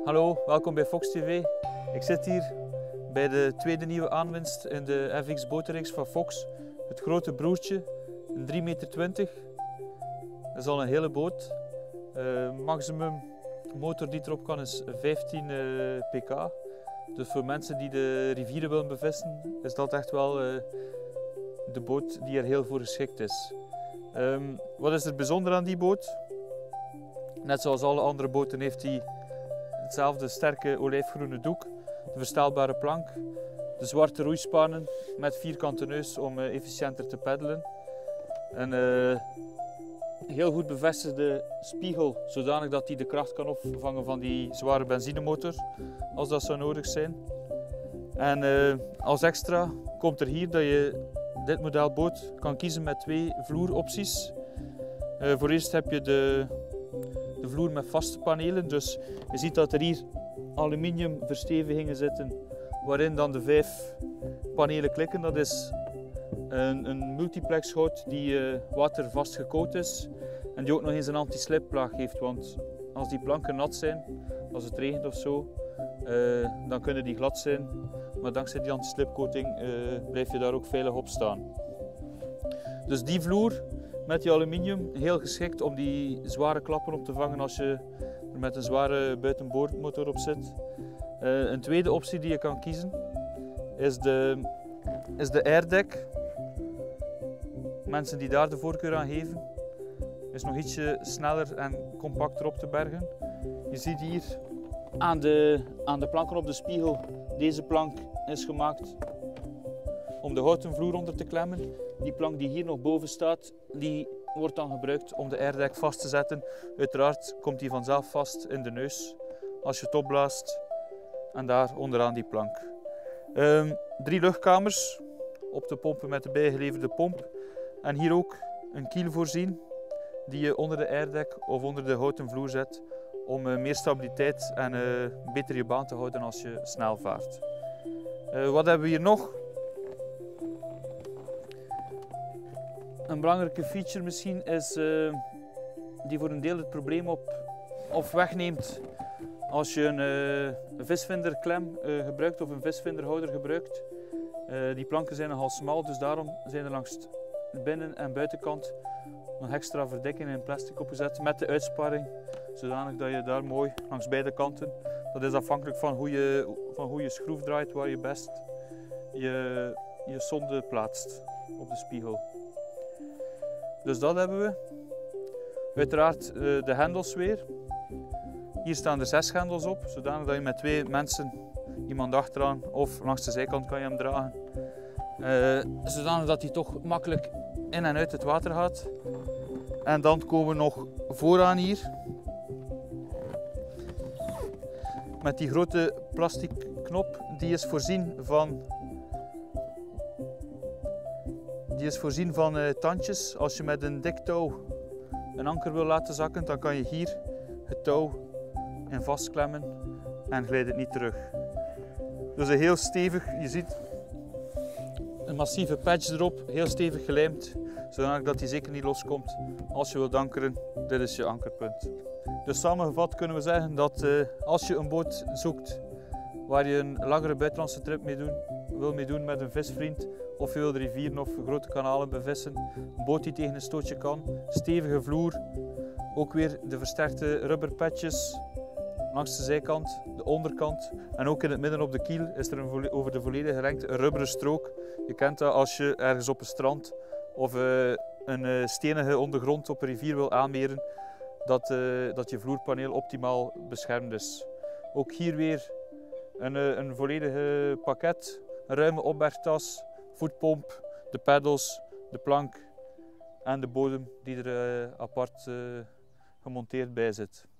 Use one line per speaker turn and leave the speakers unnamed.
Hallo, welkom bij Fox TV. Ik zit hier bij de tweede nieuwe aanwinst in de FX botenreeks van Fox. Het grote broertje, een 3,20 meter. Dat is al een hele boot. Maximum motor die erop kan is 15 pk. Dus voor mensen die de rivieren willen bevissen, is dat echt wel de boot die er heel voor geschikt is. Wat is er bijzonder aan die boot? Net zoals alle andere boten heeft hij hetzelfde sterke olijfgroene doek, de verstelbare plank, de zwarte roeispanen met vierkante neus om efficiënter te peddelen. Een heel goed bevestigde spiegel, zodanig dat hij de kracht kan opvangen van die zware benzinemotor, als dat zou nodig zijn. En als extra komt er hier dat je dit model boot kan kiezen met 2 vloeropties. Voor eerst heb je de vloer met vaste panelen, dus je ziet dat er hier aluminium verstevigingen zitten waarin dan de 5 panelen klikken. Dat is een multiplex hout die watervast gecoat is en die ook nog eens een anti-slipplaag heeft, want als die planken nat zijn, als het regent of zo, dan kunnen die glad zijn, maar dankzij die anti-slipcoating blijf je daar ook veilig op staan. Dus die vloer met die aluminium, heel geschikt om die zware klappen op te vangen als je er met een zware buitenboordmotor op zit. Een tweede optie die je kan kiezen is de airdeck. Mensen die daar de voorkeur aan geven, is nog ietsje sneller en compacter op te bergen. Je ziet hier aan de planken op de spiegel, deze plank is gemaakt om de houten vloer onder te klemmen. Die plank die hier nog boven staat, die wordt dan gebruikt om de airdeck vast te zetten. Uiteraard komt die vanzelf vast in de neus als je het opblaast en daar onderaan die plank. 3 luchtkamers op de pompen met de bijgeleverde pomp en hier ook een kiel voorzien die je onder de airdeck of onder de houten vloer zet om meer stabiliteit en beter je baan te houden als je snel vaart. Wat hebben we hier nog? Een belangrijke feature misschien is die voor een deel het probleem wegneemt als je een visvinderklem gebruikt of een visvinderhouder gebruikt. Die planken zijn nogal smal, dus daarom zijn er langs de binnen- en buitenkant nog extra verdikkingen in plastic opgezet met de uitsparing, zodanig dat je daar mooi langs beide kanten, dat is afhankelijk van hoe je schroef draait, waar je best je sonde plaatst op de spiegel. Dus dat hebben we. Uiteraard de hendels weer. Hier staan er 6 hendels op, zodanig dat je met 2 mensen, iemand achteraan of langs de zijkant kan je hem dragen. Zodanig dat hij toch makkelijk in en uit het water gaat. En dan komen we nog vooraan hier. Met die grote plastic knop, die is voorzien van tandjes. Als je met een dik touw een anker wil laten zakken, dan kan je hier het touw in vastklemmen en glijdt het niet terug. Dus een heel stevig, je ziet een massieve patch erop, heel stevig gelijmd, zodat hij zeker niet loskomt als je wilt ankeren. Dit is je ankerpunt. Dus samengevat kunnen we zeggen dat als je een boot zoekt waar je een langere buitenlandse trip wil doen met een visvriend, of je wil de rivieren of grote kanalen bevissen, een boot die tegen een stootje kan, stevige vloer, ook weer de versterkte rubberpatches langs de zijkant, de onderkant en ook in het midden op de kiel is er over de volledige lengte een rubberen strook. Je kent dat als je ergens op een strand of een stenige ondergrond op een rivier wil aanmeren, dat je vloerpaneel optimaal beschermd is. Ook hier weer een volledige pakket, een ruime opbergtas, voetpomp, de peddels, de plank en de bodem die er apart gemonteerd bij zit.